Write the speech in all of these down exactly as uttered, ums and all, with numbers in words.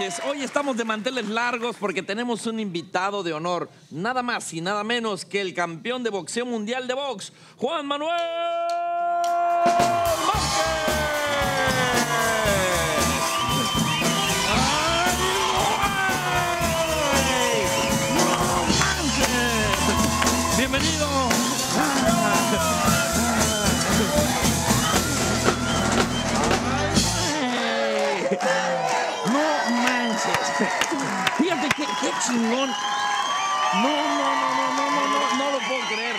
manches, hoy estamos de manteles largos porque tenemos un invitado de honor, nada más y nada menos que el campeón de boxeo mundial de box, Juan Manuel Márquez. Bienvenido. Fíjate qué, qué chingón. No, no, no, no, no, no, no lo puedo creer.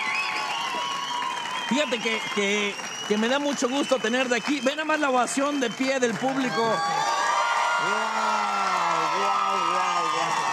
Fíjate que, que, que me da mucho gusto tener de aquí. Ve nada más la ovación de pie del público. Wow, wow, wow,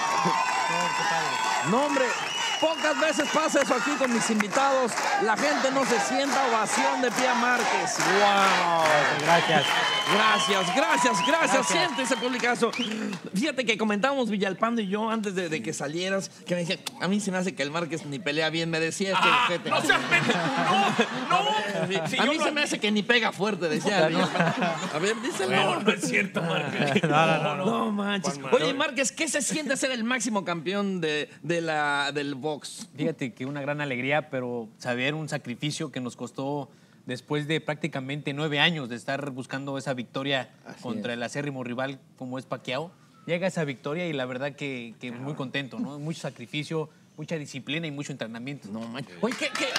wow. No, hombre, pocas veces pasa eso aquí con mis invitados. La gente no se sienta, ovación de pie a Márquez. Wow. Gracias. Gracias, gracias, gracias, gracias. Siente ese publicazo. Fíjate que comentábamos Villalpando y yo antes de, de que salieras, que me decía, a mí se me hace que el Márquez ni pelea bien, me decía este ah, ojete. ¡No seas pendejo! ¡No! ¡No! Sí, a mí se me hace que ni pega fuerte, decía. No. A ver, díselo. No, no es cierto, Márquez. No, no, no, no. No manches. Oye, Márquez, ¿qué se siente ser el máximo campeón de, de la, del box? Fíjate que una gran alegría, pero saber un sacrificio que nos costó después de prácticamente nueve años de estar buscando esa victoria Así contra es. el acérrimo rival como es Pacquiao. Llega esa victoria y la verdad que, que muy contento, ¿no? Mucho sacrificio, mucha disciplina y mucho entrenamiento. No manches. Oye, ¿qué? qué?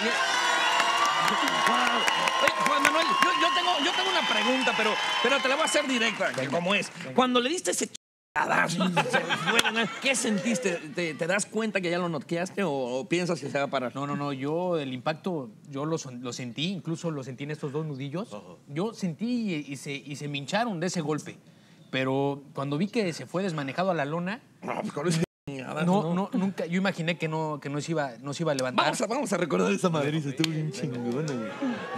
Wow. Oye, Juan Manuel, yo, yo, tengo, yo tengo una pregunta, pero, pero te la voy a hacer directa, que como es. Cuando le diste ese ¿qué sentiste? ¿Te, ¿Te das cuenta que ya lo noqueaste o, o piensas que se va a parar? No, no, no. Yo el impacto, yo lo, lo sentí, incluso lo sentí en estos dos nudillos. Uh-huh. Yo sentí y, y, se, y se me hincharon de ese golpe. Pero cuando vi que se fue desmanejado a la lona... No, pues con ese... No, no, nunca. Yo imaginé que no, que no se iba, no se iba a levantar. Vamos a, vamos a recordar esa madriza. Estuvo bien chingona, güey.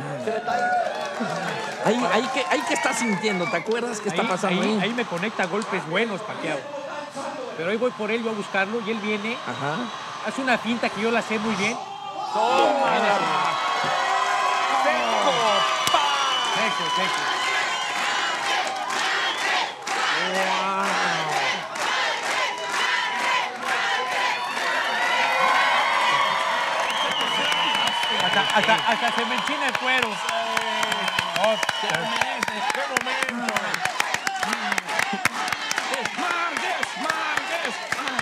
Ahí, ahí, ¿qué, ahí qué estás sintiendo? ¿Te acuerdas qué está ahí, pasando ahí, ahí? Ahí me conecta golpes buenos, Pacquiao. Pero ahí voy por él, voy a buscarlo y él viene. Ajá. Hace una finta que yo la sé muy bien. ¡Toma! ¡Seco! ¡Pa! Seco, seco. Hasta, hasta, hasta se me enchina el cuero. Oh, ¡qué momento! ¡Qué momento! ¡Márquez! ¡Márquez!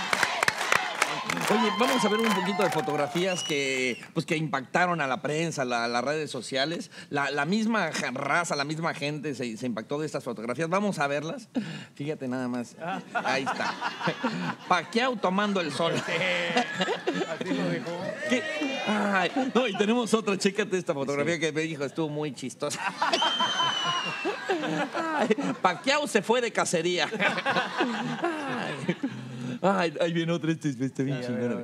Oye, vamos a ver un poquito de fotografías que, pues, que impactaron a la prensa, a la, las redes sociales. La, la misma raza, la misma gente se, se impactó de estas fotografías. Vamos a verlas. Fíjate nada más. Ahí está. Pacquiao tomando el sol. Así lo dijo. ¿Qué? Ay, no, y tenemos otra. Chécate esta fotografía sí. que me dijo, estuvo muy chistosa. Ay, Pacquiao se fue de cacería. Ay. Ay, ahí viene otra, este está bien chingona.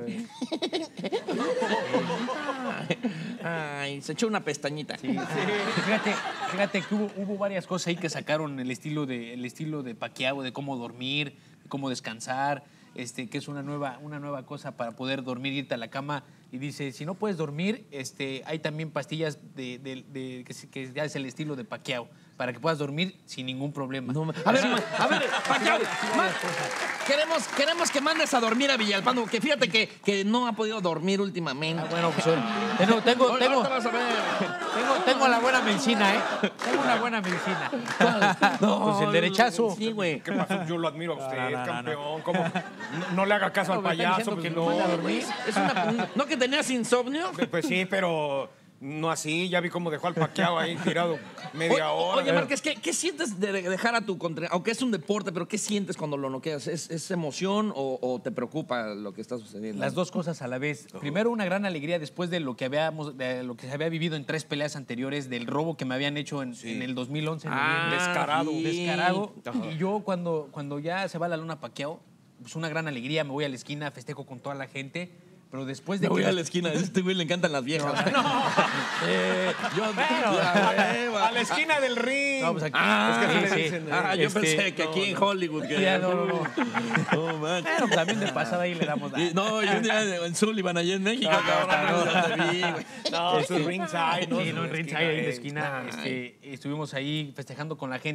Ay, se echó una pestañita. Sí, sí. Fíjate, fíjate que hubo, hubo varias cosas ahí que sacaron el estilo de, el estilo de Pacquiao, de cómo dormir, de cómo descansar, este, que es una nueva, una nueva cosa para poder dormir, irte a la cama. Y dice, si no puedes dormir, este, hay también pastillas de, de, de, que, que ya es el estilo de Pacquiao, para que puedas dormir sin ningún problema. No, a ver, a ver, Pacquiao, queremos, queremos que mandes a dormir a Villalpando, que fíjate que, que no ha podido dormir últimamente. Ah, bueno, pues tengo, tengo, tengo, vas a ver. tengo, tengo la buena medicina, ¿eh? Tengo una buena medicina. No, pues el derechazo. Sí, güey. ¿Qué pasó? Yo lo admiro a usted, no, no, no, campeón. ¿Cómo? No, no le haga caso no, al payaso. Que pues no. no, a dormir. Es una, ¿no que tenías insomnio? Pues sí, pero no así. Ya vi cómo dejó al Pacquiao ahí tirado media o, hora. Oye, Márquez, ¿qué, ¿qué sientes de dejar a tu contra... Aunque es un deporte, pero ¿qué sientes cuando lo noqueas? ¿Es, es emoción o, o te preocupa lo que está sucediendo? Las dos cosas a la vez. Uh-huh. Primero, una gran alegría después de lo que habíamos, de lo que se había vivido en tres peleas anteriores, del robo que me habían hecho en, sí. en el dos mil once. En ah, descarado. Sí. Descarado. Uh-huh. Y yo cuando, cuando ya se va la luna Pacquiao, pues una gran alegría, me voy a la esquina, festejo con toda la gente. Pero después de me que... voy a la esquina, a este güey le encantan las viejas. No, no. eh, yo, pero, a, a la esquina del ring. No, pues aquí, ah, es que sí, sí, dicen, ah, yo este, pensé que aquí no, en Hollywood. Que ya, no, no, no. No, man. Bueno, también de pasada ahí le damos... Y, no, yo un día en Sullivan, allá en México. No, cabrón, no, no, no, no, este, su ringside. Sí, no, en ringside, ahí en la esquina. Ay. Este, estuvimos ahí festejando con la gente.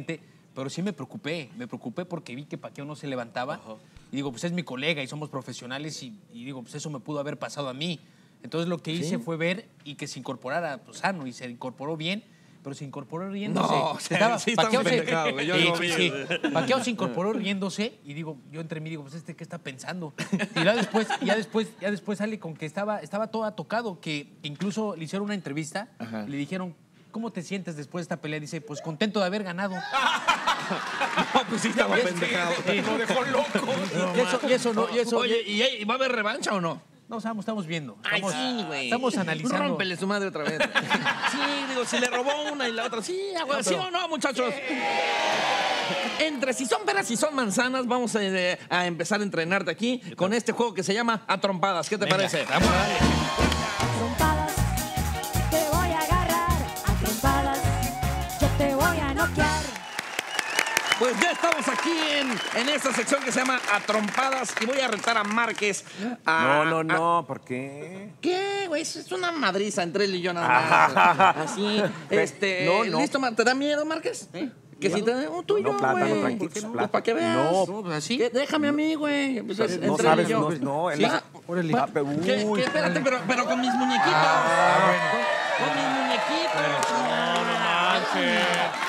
pero sí me preocupé. Me preocupé porque vi que Pacquiao no se levantaba. Ajá. Y digo, pues es mi colega y somos profesionales y, y digo, pues eso me pudo haber pasado a mí. Entonces lo que hice ¿Sí? fue ver y que se incorporara pues, sano y se incorporó bien. Pero se incorporó riéndose. No, se estaba, sí Pacquiao se, güey. Yo sí, no sí, vi. sí. Pacquiao se incorporó riéndose y digo, yo entre mí digo, pues este qué está pensando. Y ya después, ya después, ya después sale con que estaba, estaba todo tocado, que incluso le hicieron una entrevista, Ajá. le dijeron, ¿cómo te sientes después de esta pelea? Dice, pues contento de haber ganado. No, pues sí estaba pendejado. Sí, lo dejó loco. No, y, eso, y eso no, y eso. Oye, ¿y, ¿y va a haber revancha o no? No, estamos, estamos viendo. Estamos, Ay, sí, güey. Estamos analizando. Rómpele su madre otra vez. Sí, digo, si le robó una y la otra. Sí, güey, no, ¿sí o no, muchachos? Sí. Entre si son peras y son manzanas, vamos a, a empezar a entrenarte aquí con este juego que se llama A Trompadas. ¿Qué te Venga, parece? Vamos a darle. A trompadas te voy a agarrar. A trompadas yo te voy a noquear. Pues ya estamos aquí en, en esta sección que se llama A Trompadas y voy a retar a Márquez a... No, no, no, a, ¿por qué? ¿Qué, güey? Es una madriza entre él y yo nada más. Así, este... No, no. ¿Listo? ¿Te da miedo, Márquez? ¿Eh? Que si te da un tuyo, no, plátano, güey. tranquilo, No? Pues para que veas. No, pues así. ¿Qué? Déjame a mí, güey. Pues es, no entre sabes, él y yo. no, no. ¿Sí? La... Órale. Ah, pero, ¿Qué, uy, qué? Espérate, pero, pero con mis muñequitos. Ah, bueno. Con, con mis muñequitos. No, no manches.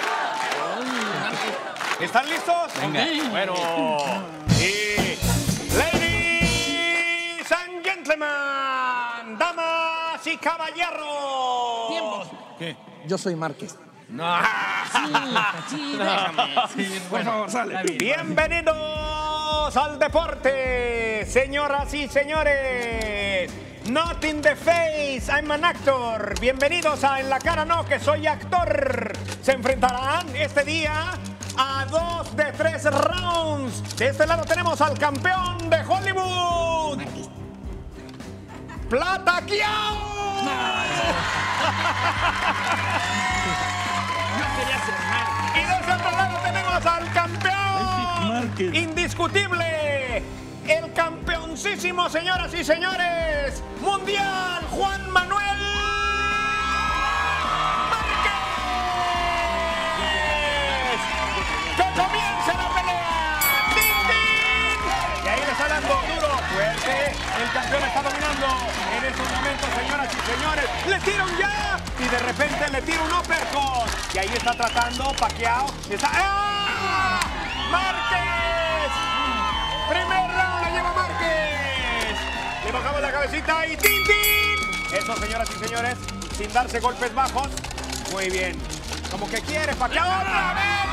¿Están listos? Venga. Bueno. Y ladies and gentlemen, damas y caballeros. Tiempos. ¿Qué? Yo soy Márquez. No. Sí, sí, déjame. Sí, Por bueno, favor, sale. bien. Bienvenidos al deporte, señoras y señores. Not in the face, I'm an actor. Bienvenidos a En la cara no, que soy actor. Se enfrentarán este día a dos de tres rounds. De este lado tenemos al campeón de Hollywood, Pacquiao. Yo quería ser Márquez. Y de ese otro lado tenemos al campeón indiscutible, el campeoncísimo, señoras y señores, mundial, Juan Manuel Márquez. ¡Que comience la pelea! ¡Tin, tin! Y ahí le está dando duro, fuerte. El campeón está dominando en estos momentos, señoras y señores. ¡Le tira un jab! Y de repente le tira un uppercut. Y ahí está tratando Pacquiao. Está... ¡Ah! ¡Márquez! Primer round la lleva Márquez. Le bajamos la cabecita y ¡tin, tin! Eso, señoras y señores, sin darse golpes bajos. Muy bien. Como que quiere Pacquiao. ¡Otra vez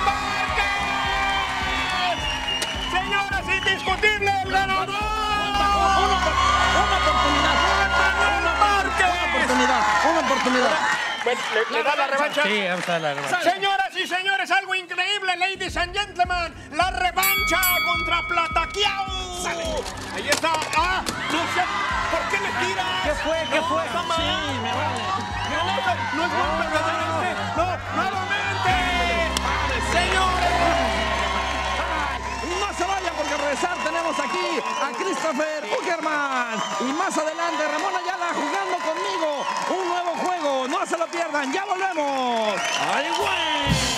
Márquez! Señoras, indiscutible el ganador. Una oportunidad. Juan Manuel Márquez. Una oportunidad. Una oportunidad. Bueno, ¿Le, le da la revancha? Sí, vamos a dar la revancha. Señoras y señores, algo increíble, ladies and gentlemen, la revancha contra Pacquiao. Ahí está. Ah, no sé, ¿por qué le tiras? ¿Qué fue? ¿Qué no, fue? Está mal. Sí, me vale. No, no es buen perdedor este. No, nuevamente. Señores. No se vayan porque al regresar tenemos aquí a Christopher Uckerman. Y más adelante Ramón Ayala jugando conmigo un nuevo juego. No se lo pierdan, ya volvemos. ¡Ay, güey!